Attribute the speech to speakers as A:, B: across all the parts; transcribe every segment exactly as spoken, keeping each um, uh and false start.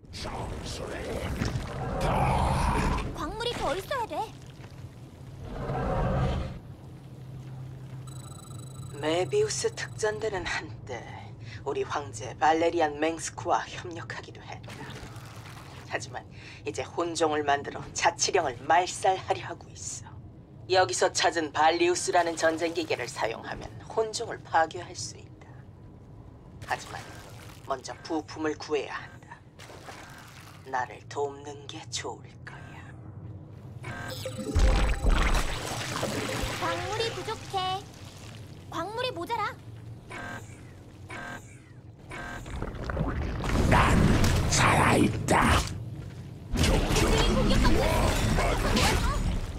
A: 광물이 더 있어야 돼.
B: 메비우스 특전대는 한때 우리 황제 발레리안 맹스크와 협력하기도 했다. 하지만 이제 혼종을 만들어 자치령을 말살하려 하고 있어. 여기서 찾은 발리우스라는 전쟁 기계를 사용하면 혼종을 파괴할 수 있다. 하지만 먼저 부품을 구해야 한다. 나를 돕는 게 좋을 거야.
A: 광물이 부족해. 광물이 모자라.
C: 난 살아있다.
A: 동맹이 공격받고 있어.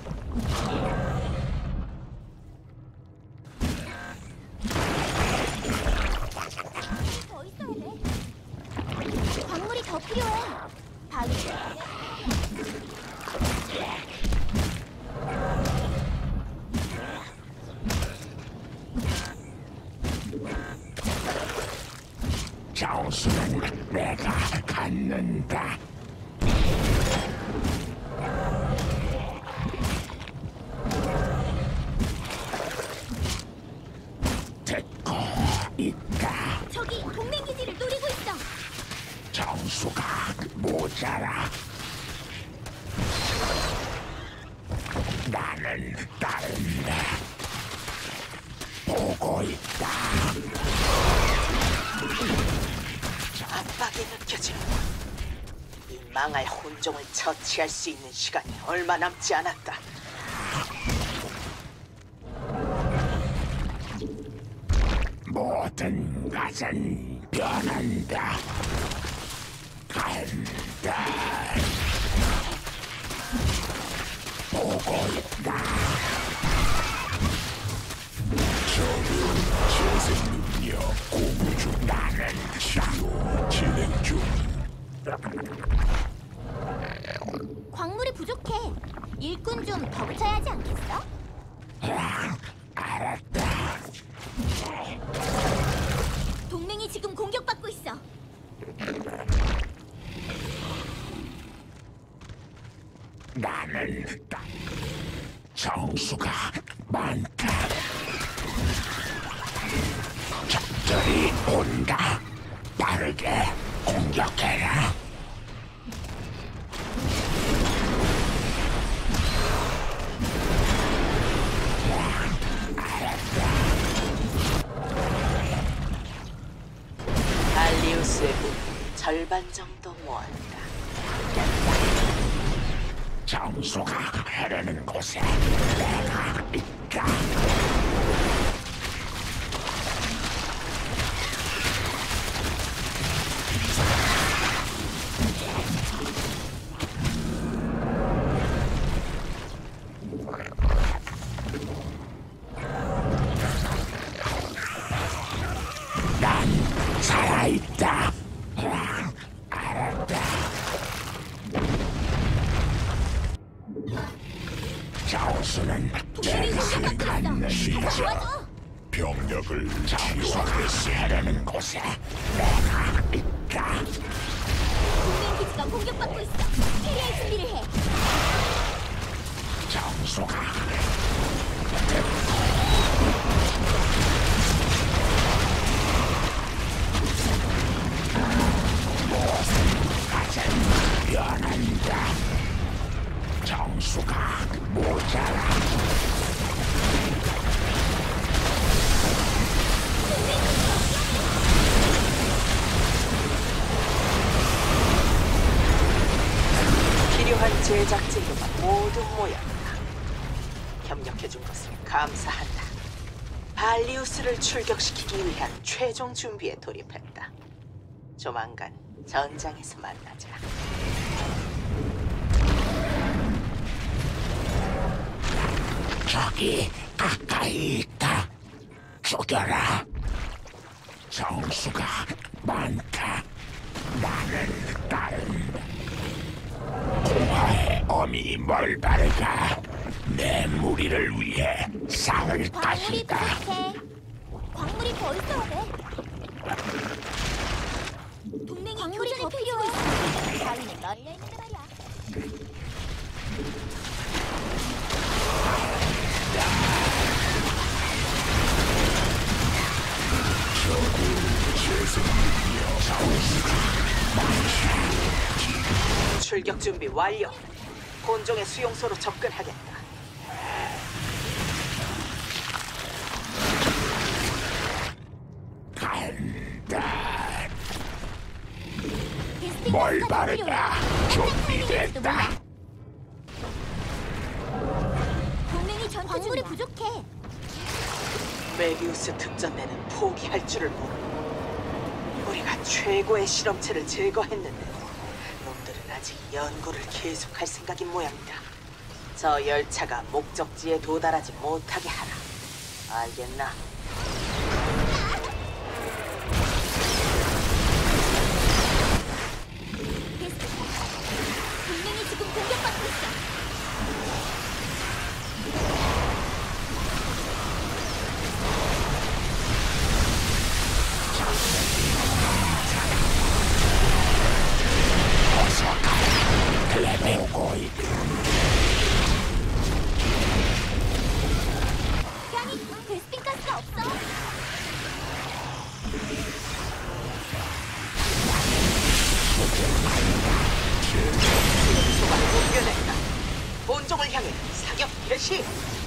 A: 더 있어야 돼. 광물이 더 필요해. 바위.
C: 정수는 내가 갖는다. 듣고 있다.
A: 저기 동맹 기지를 노리고 있어.
C: 정수가 모자라. 나는 따른다. 보고 있다.
B: 압박이 느껴져. 이 망할 혼종을 처치할 수 있는 시간이 얼마 남지 않았다.
C: 모든 것은 변한다. 간다. 보고 있다. 저는 재생 능력 공유 중. 나는 치료 진행 중.
A: 광물이 부족해. 일꾼 좀 더 붙여야 하지 않겠어?
C: 아, 알았다.
A: 동맹이 지금 공격받고 있어.
C: 나는 딱 정수가 많다. 적들이 온다. 빠르게 공격해라.
B: 발리우스의 부품 절반 정도 모았다.
C: 정수가 흐르는 곳에 내가 있다. 난 살아있다. 아, 알았다. 정수는
A: 동맹이
C: 내가
A: 공격받고
C: 갖는
A: 있어. 가서
C: 시작.
A: 도와줘.
C: 병력을 정수가 흐르는 곳에 내가 있다.
A: 동맹 기지가 공격받고 있어. 캐리할 준비를 해.
C: 정수가 가장 변한다. 정수가 모자라.
B: 필요한 제작진료가 모두 모였다. 협력해준 것을 감사한다. 발리우스를 출격시키기 위한 최종 준비에 돌입했다. 조만간 전장에서 만나자.
C: 저기 가까이 있다. 죽여라. 정수가 많다. 나는 따른다. 공화의 어미 멀바르가 내 무리를 위해 싸울
A: 광물이
C: 것이다.
A: 부족해. 광물이 더 있어야 돼. 동맹이 광물이 더 필요해. 바위는 널려 있는데 말이야.
B: 출격 준비 완료. 혼종의 수용소로 접근하겠다.
C: 간다.
A: 베스핀
C: 뭘
A: 가스가 더 필요해.
C: 바르냐? 준비됐다.
A: 동맹이 전투 광물이 부족해.
B: 메비우스 특전대는 포기할 줄을 모르고 우리가 최고의 실험체를 제거했는데 놈들은 아직 연구를 계속할 생각인 모양이다. 저 열차가 목적지에 도달하지 못하게 하라. 알겠나?
A: 베스핀 동맹이 지금 공격받고 있어.
C: 보고 있다.
A: 아니, 베스핀 가스가 없어.
B: 수가 붕괴됐다. 본종을 향해 사격 개시.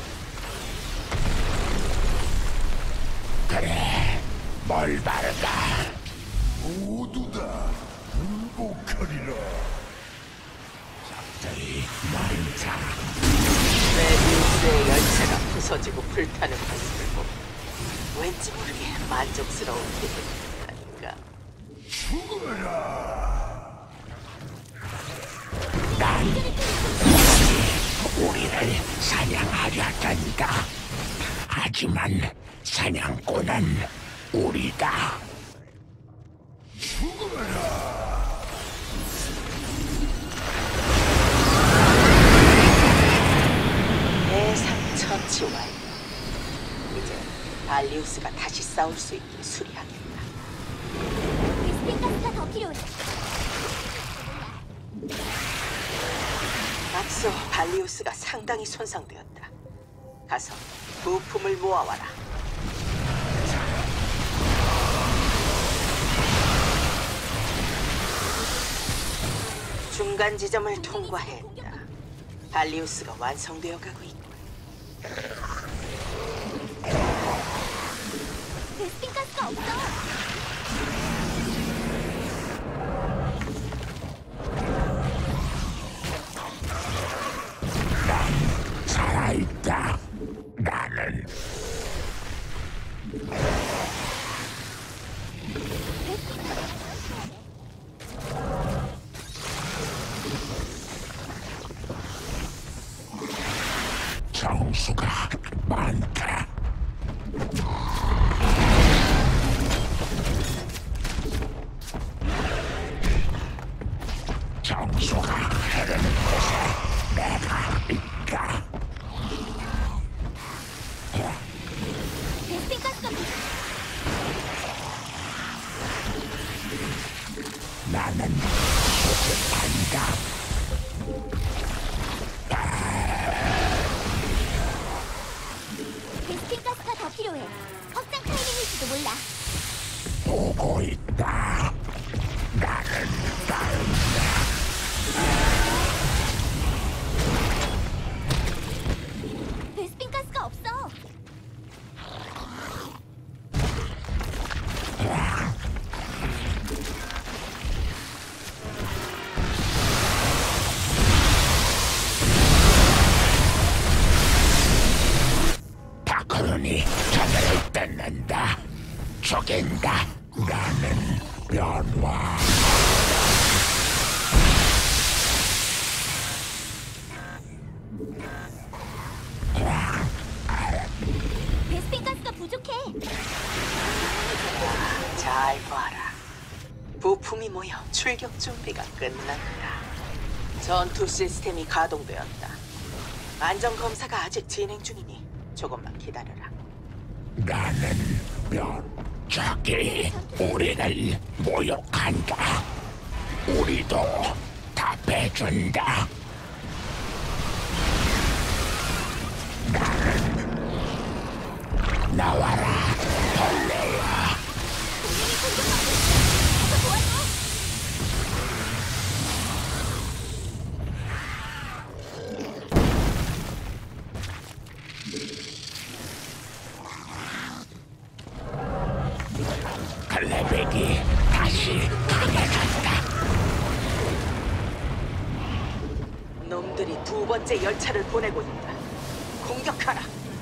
C: 그래, 뭘 바르다.
D: 모두 다 굴복하리라.
C: 적들이 많다.
B: 메비우스의 열차가 부서지고 불타는 모습을 보고 왠지 모르게 만족스러운 기분이 든다니까.
D: 죽어라.
C: 난 우리를 사냥하려 한다. 하지만 사냥꾼은 우리다.
D: 죽어라.
B: 대상 처치 완료. 이제 발리우스가 다시 싸울 수 있게 수리하겠다.
A: 베스핀 가스가 더 필요해.
B: 앞서 발리우스가 상당히 손상되었다. 가서 부품을 모아와라. 중간 지점을 통과했다. 발리우스가 완성되어 가고 있고.
A: 베스핀 가스가 없어.
C: 살아있다. 나는 정수가 많다. 정수가 흐르는 곳에 내가 있다.
A: 베스핀 가스가 부족해.
C: 나는 수집한다.
A: 베스핀 가스가 더 필요해. 확장 타이밍일지도 몰라.
C: 보고 있다. 나는 따른다.
A: 베스핀 가스가 없어.
C: 다크론이 저들을 뜯는다. 죽인다. 나는 변화.
A: 베스핀 가스가 부족해.
B: 잘 봐라. 부품이 모여 출격 준비가 끝났다. 전투 시스템이 가동되었다. 안전 검사가 아직 진행 중이니 조금만 기다려라.
C: 나는 변. 적이 우리를 모욕한다. 우리도 보여준다. 나는 나와라, 벌레야. 클레백이 다시 강해졌다.
B: 놈들이 두 번째 열차를 보내고 있다. 공격하라.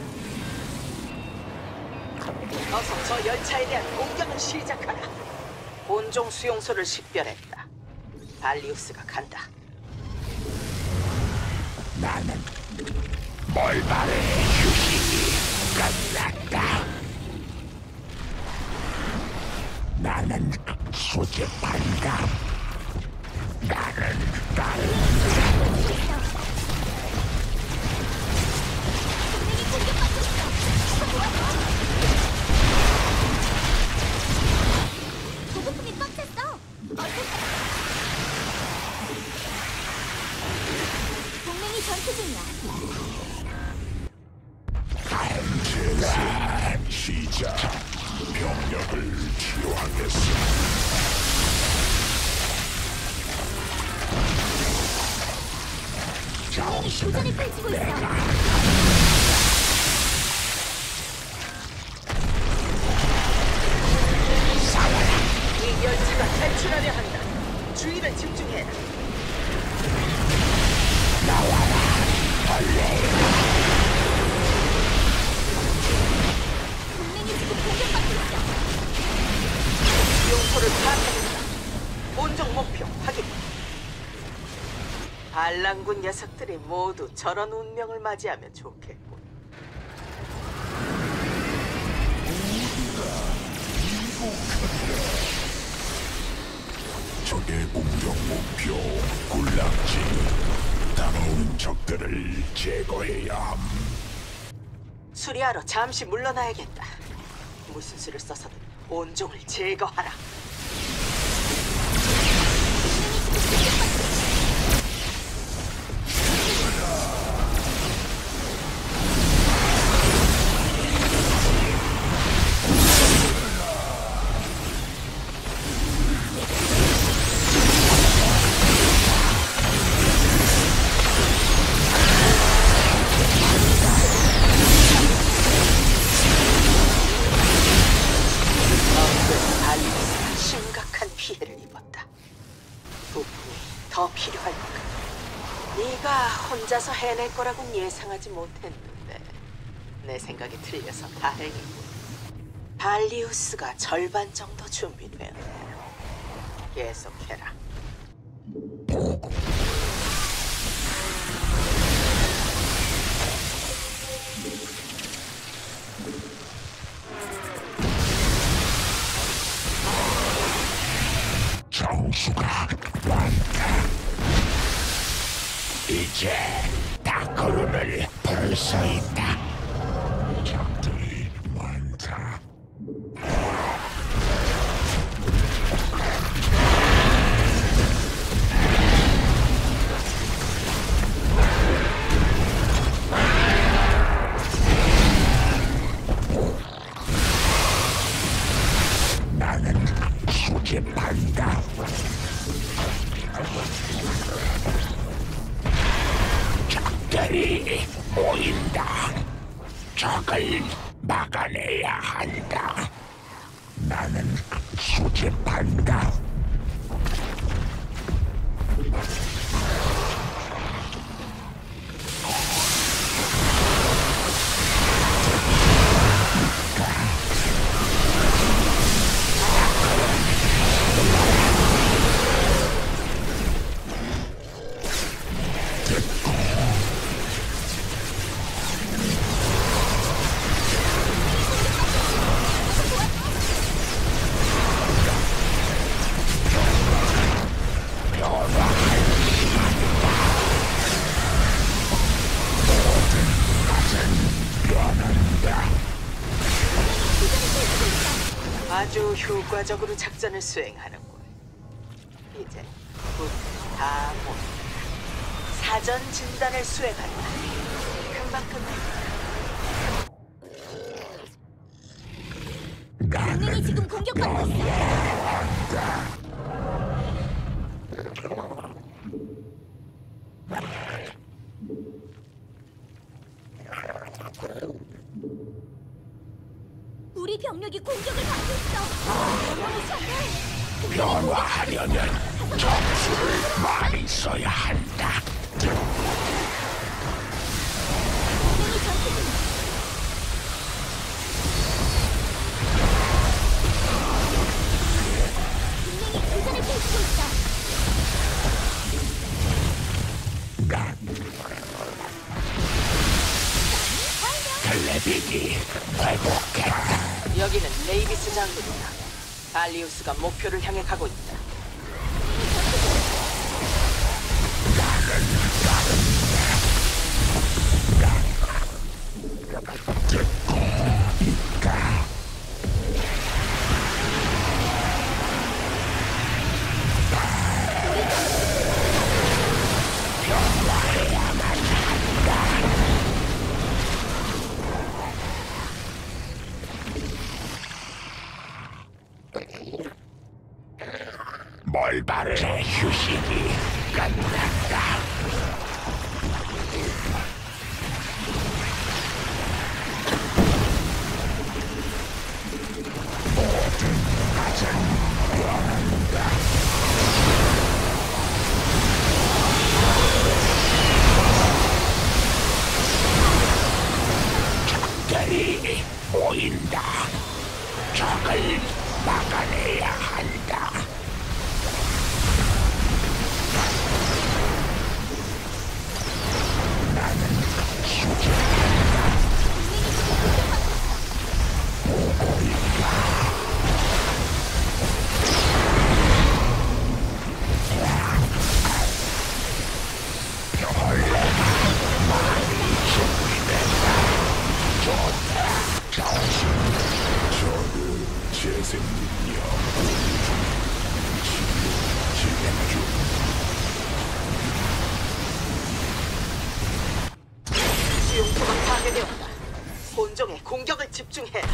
B: 어서 저 열차에 대한 공격을 시작하라. 본종 수용소를 식별했다. 발리우스가 간다.
C: 나는 몰발의 휴식이 끝났다. 나는 수집한다. 나는 나를
A: 동맹이 공격받고 있어. 보급품이 꽉 찼어. 어떡해. 동맹이 전투 중이야.
C: 간지란 시작. 병력을 치유하겠어.
A: 도전이 펼치고 있어.
B: 이 열차가 탈출하려 한다. 주의를 집중해라.
C: 나와라, 벌레야.
A: 동맹이 지금 공격받고 있어.
B: 수용소를 파악했다. 본종 목표 확인. 반란군 녀석들이 모두 저런 운명을 맞이하면 좋겠군.
D: 적의 공격 목표 군락지. 다가오는 적들을 제거해야 함.
B: 수리하러 잠시 물러나야겠다. 무슨 수를 써서든 온종을 제거하라. 알리스가 심각한 피해를 입었다. 부품이 더 필요할 것 같아. 네가 혼자서 해낼 거라고는 예상하지 못했는데 내 생각이 틀려서 다행이군. 발리우스가 절반 정도 준비되었네. 계속해라.
C: 정수가 많다. 이제 다크룬을 부를 수 있다. 적들이 많다. 나는 수집한다. 적들이 모인다. 적을 막아내야 한다. 나는 수집한다.
B: 아주 효과적으로 작전을 수행하는군. 이제 부품 다 모았다. 사전 진단을 수행한다. 금방 끝날
A: 동맹이 지금 공격받고 있어. 우리 병력이 공격을 받고 있어. 너무 심해.
C: 변화하려면 점수를 많이 써야 한다.
A: 동맹이 전투 중. 동맹이 교전을 펼치고 있어.
C: 난 텔레빅이 회복했다.
B: 여기는 데이비스 장군이다. 발리우스가 목표를 향해 가고 있다.
C: 듣고 있다. 변화해야만 한다. 멀바르의 휴식이 끝났다. 모든 것은 변한다. 적들이 보인다. 적을 막아내야 한다.
D: 저그 재생 능력 치료 진행 중.
B: 수용소가 파괴되었다. 본종의 공격을 집중해라.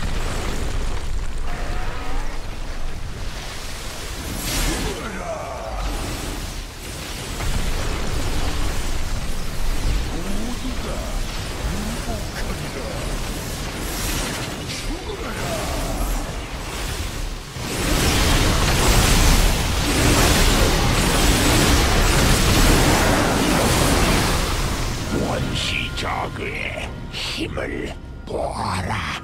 C: 원시 저그의 힘을 보아라.